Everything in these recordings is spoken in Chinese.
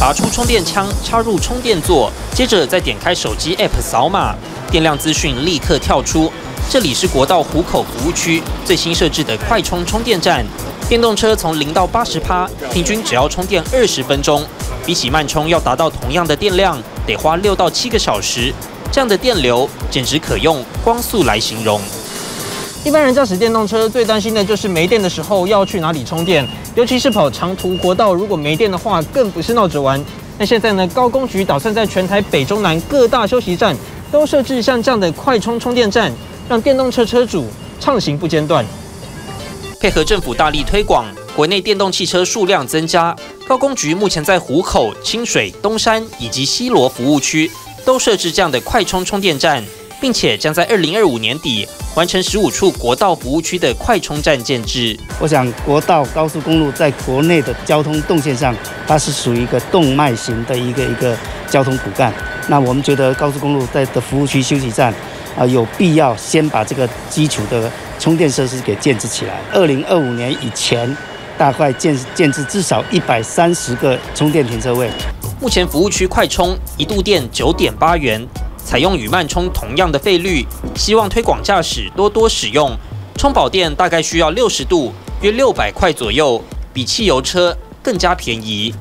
拔出充电枪，插入充电座，接着再点开手机 App 扫码，电量资讯立刻跳出。这里是国道湖口服务区最新设置的快充充电站，电动车从0到80%，平均只要充电20分钟。比起慢充要达到同样的电量，得花6到7个小时。这样的电流简直可用光速来形容。一般人驾驶电动车最担心的就是没电的时候要去哪里充电，尤其是跑长途国道，如果没电的话，更不是闹着玩。那现在呢，高工局打算在全台北中南各大休息站都设置像这样的快充充电站，让电动车车主畅行不间断。配合政府大力推广，国内电动汽车数量增加。高工局目前在湖口、清水、东山以及西螺服务区都设置这样的快充充电站，并且将在2025年底完成15处国道服务区的快充站建制。 我想，国道高速公路在国内的交通动线上，它是属于一个动脉型的一个交通骨干。那我们觉得高速公路的服务区休息站，有必要先把这个基础的充电设施给建置起来。2025年以前，大概建置至少130个充电停车位。 目前服务区快充1度电9.8元，采用与慢充同样的费率，希望推广驾驶多使用。充饱电大概需要60度，约600块左右，比汽油车更加便宜。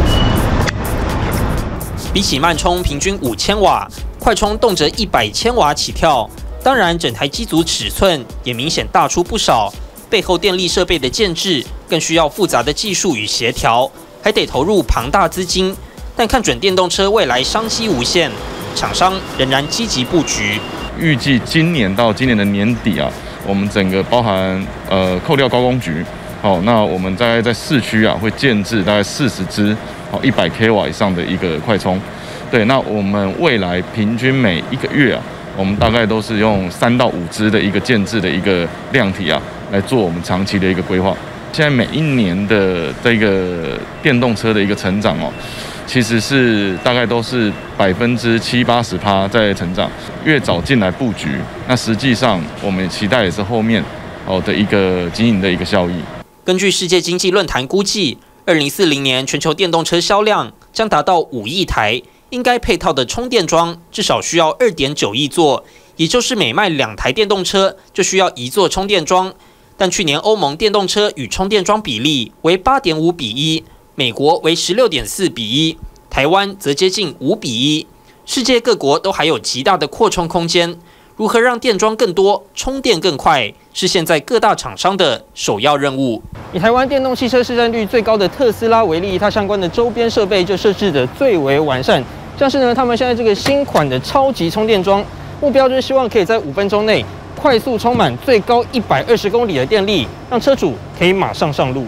比起慢充平均5000瓦，快充动辄100千瓦起跳。当然，整台机组尺寸也明显大出不少，背后电力设备的建制更需要复杂的技术与协调，还得投入庞大资金。但看准电动车未来商机无限，厂商仍然积极布局。 预计今年到今年的年底啊，我们整个包含扣掉高工局，那我们大概在市区啊会建置大概40支100 k 瓦以上的一个快充。对，那我们未来平均每1个月啊，我们大概都是用3到5支的一个建置的一个量体啊，来做我们长期的一个规划。现在每一年的这个电动车的一个成长哦，其实是大概都是70%-80%在成长。越早进来布局，那实际上我们期待也是后面的一个经营的一个效益。 根据世界经济论坛估计，2040年全球电动车销量将达到5亿台，应该配套的充电桩至少需要2.9亿座，也就是每卖2台电动车就需要1座充电桩。但去年欧盟电动车与充电桩比例为8.5比1，美国为16.4比1，台湾则接近5比1。世界各国都还有极大的扩充空间。如何让电桩更多、充电更快，是现在各大厂商的首要任务。以台湾电动汽车市占率最高的特斯拉为例，它相关的周边设备就设置得最为完善。像是呢，他们现在这个新款的超级充电桩，目标就是希望可以在5分钟内快速充满最高120公里的电力，让车主可以马上上路。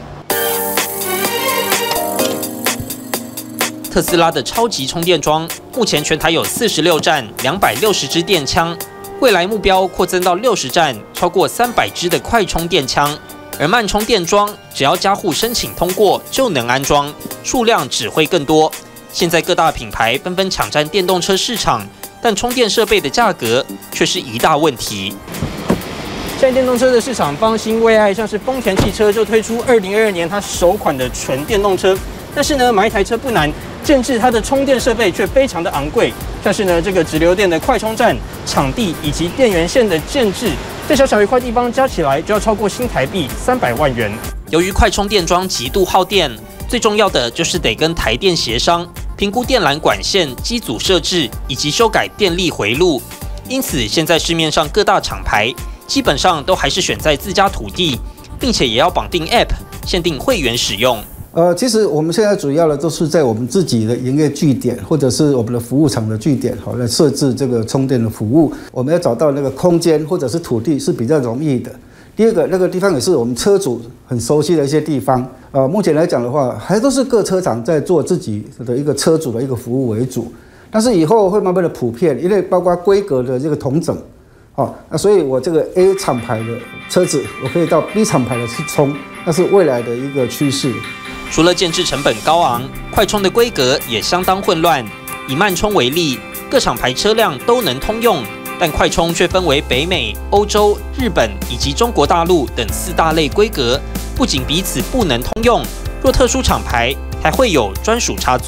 特斯拉的超级充电桩目前全台有46站，260支电枪，未来目标扩增到60站，超过300支的快充电枪。而慢充电桩只要家户申请通过就能安装，数量只会更多。现在各大品牌纷纷抢占电动车市场，但充电设备的价格却是一大问题。现在电动车的市场方兴未艾，像是丰田汽车就推出2022年它首款的纯电动车。但是呢，买一台车不难，建置它的充电设备却非常的昂贵，像是呢这个直流电的快充站、场地以及电源线的建置，这小一块地方加起来就要超过新台币300万元。由于快充电桩极度耗电，最重要的就是得跟台电协商，评估电缆管线、机组设置以及修改电力回路。因此，现在市面上各大厂牌基本上都还是选在自家土地，并且也要绑定 App， 限定会员使用。 其实我们现在主要的都是在我们自己的营业据点，或者是我们的服务厂的据点，来设置这个充电的服务。我们要找到那个空间或者是土地是比较容易的。第二个，那个地方也是我们车主很熟悉的一些地方。目前来讲的话，还都是各车厂在做自己的一个车主的一个服务为主。但是以后会慢慢的普遍，因为包括规格的这个统整，所以我这个 A 厂牌的车子，我可以到 B 厂牌的去充，那是未来的一个趋势。 除了建置成本高昂，快充的规格也相当混乱。以慢充为例，各厂牌车辆都能通用，但快充却分为北美、欧洲、日本以及中国大陆等4大类规格，不仅彼此不能通用，若特殊厂牌还会有专属插座。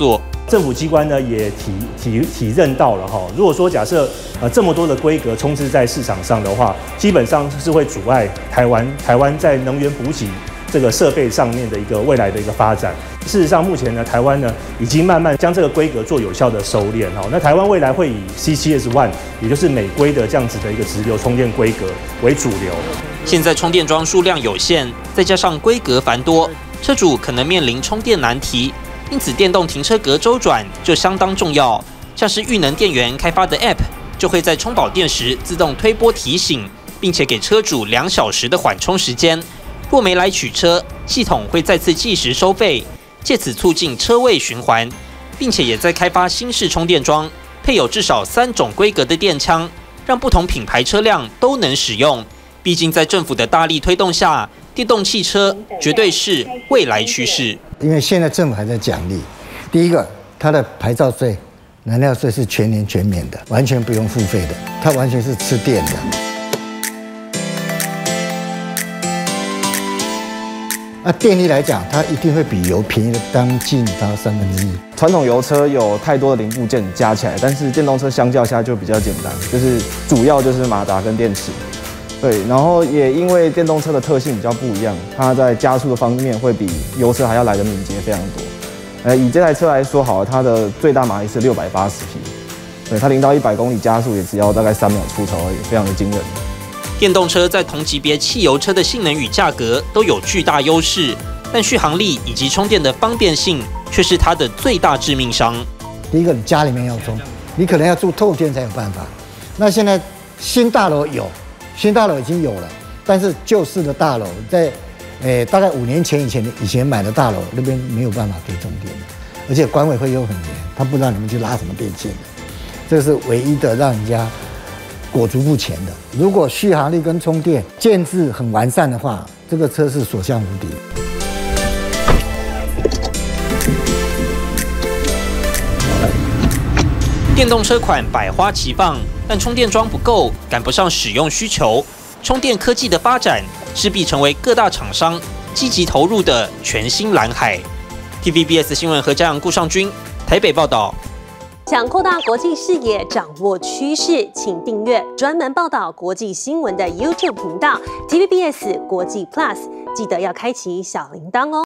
政府机关呢也体认到了哈，如果说假设这么多的规格充斥在市场上的话，基本上是会阻碍台湾在能源补给这个设备上面的一个未来的一个发展。事实上，目前呢，台湾呢已经慢慢将这个规格做有效的收敛哈。那台湾未来会以 CCS1， 也就是美规的这样子的一个直流充电规格为主流。 现在充电桩数量有限，再加上规格繁多，车主可能面临充电难题，因此电动停车格周转就相当重要。像是裕能电源开发的 App， 就会在充饱电时自动推播提醒，并且给车主2小时的缓充时间。若没来取车，系统会再次计时收费，借此促进车位循环，并且也在开发新式充电桩，配有至少3种规格的电枪，让不同品牌车辆都能使用。毕竟在政府的大力推动下，电动汽车绝对是未来趋势。 因为现在政府还在奖励，第一个，它的牌照税、燃料税是全年全免的，完全不用付费的，它完全是吃电的。电力来讲，它一定会比油便宜的将近到1/3。 传统油车有太多的零部件加起来，但是电动车相较下就比较简单，就是主要就是马达跟电池。对，然后也因为电动车的特性比较不一样，它在加速的方面会比油车还要来得敏捷非常多。以这台车来说好了，它的最大马力是680匹，对，它0到100公里加速也只要大概3秒出头而已，非常的惊人。 电动车在同级别汽油车的性能与价格都有巨大优势，但续航力以及充电的方便性却是它的最大致命伤。 第一个，你家里面要充，你可能要住透天才有办法。那现在新大楼有，新大楼已经有了，但是旧式的大楼在大概5年前以前买的大楼那边没有办法可以充电的，而且管委会又很严，他不让你们去拉什么电线的，这是唯一的让人家裹足不前的。如果续航力跟充电建制很完善的话，这个车是所向无敌。 电动车款百花齐放，但充电桩不够，赶不上使用需求。充电科技的发展势必成为各大厂商积极投入的全新蓝海。TVBS 新闻何嘉阳、顾尚君台北报道。 想扩大国际视野，掌握趋势，请订阅专门报道国际新闻的 YouTube 频道 TVBS 国际 Plus， 记得要开启小铃铛哦。